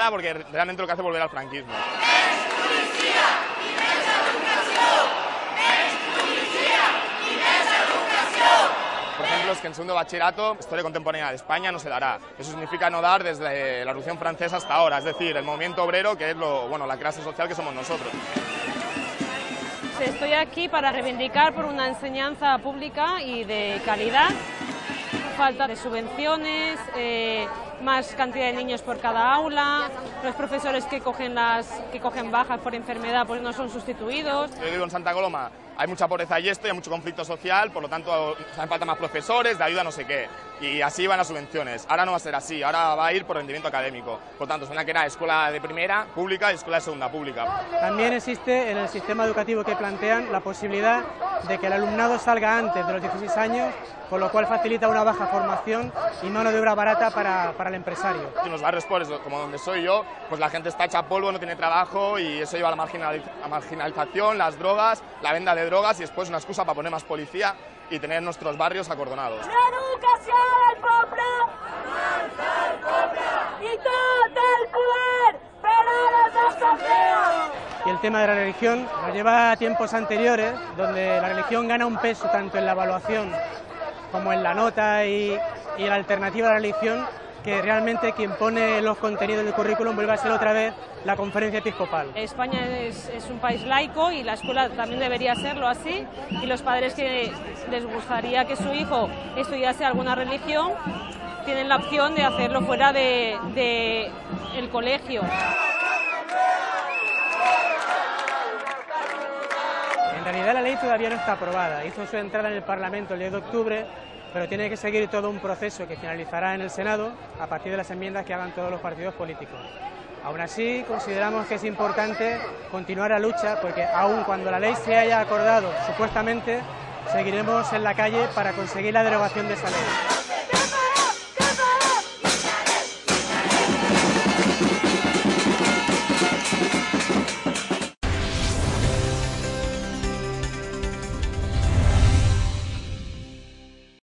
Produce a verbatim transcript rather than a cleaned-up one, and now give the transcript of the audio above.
nada porque realmente lo que hace es volver al franquismo. Por ejemplo, es que en segundo bachillerato, historia contemporánea de España no se dará. Eso significa no dar desde la Revolución Francesa hasta ahora, es decir, el movimiento obrero, que es lo, bueno, la clase social que somos nosotros. Estoy aquí para reivindicar por una enseñanza pública y de calidad. Falta de subvenciones, eh, más cantidad de niños por cada aula, los profesores que cogen, las, que cogen bajas por enfermedad pues no son sustituidos. Yo digo en Santa Coloma, hay mucha pobreza y esto, y hay mucho conflicto social, por lo tanto hacen falta más profesores, de ayuda no sé qué, y así van las subvenciones. Ahora no va a ser así, ahora va a ir por rendimiento académico. Por tanto, suena que era escuela de primera pública y escuela de segunda pública. También existe en el sistema educativo que plantean la posibilidad de que el alumnado salga antes de los dieciséis años, con lo cual facilita una baja formación y mano de obra barata para, para el empresario. En los barrios pobres, como donde soy yo, pues la gente está hecha polvo, no tiene trabajo y eso lleva a la marginaliz a marginalización, las drogas, la venta de drogas y después una excusa para poner más policía y tener nuestros barrios acordonados. L'educació del poble, del poble i tot el poder per a les assemblees. Y el tema de la religión nos lleva a tiempos anteriores, donde la religión gana un peso tanto en la evaluación como en la nota y, y la alternativa a la religión, que realmente quien pone los contenidos del currículum vuelve a ser otra vez la conferencia episcopal. España es, es un país laico y la escuela también debería serlo así, y los padres que les gustaría que su hijo estudiase alguna religión tienen la opción de hacerlo fuera de, de el colegio. En realidad la ley todavía no está aprobada, hizo su entrada en el Parlamento el diez de octubre, pero tiene que seguir todo un proceso que finalizará en el Senado a partir de las enmiendas que hagan todos los partidos políticos. Aún así, consideramos que es importante continuar la lucha, porque aun cuando la ley se haya acordado supuestamente, seguiremos en la calle para conseguir la derogación de esa ley.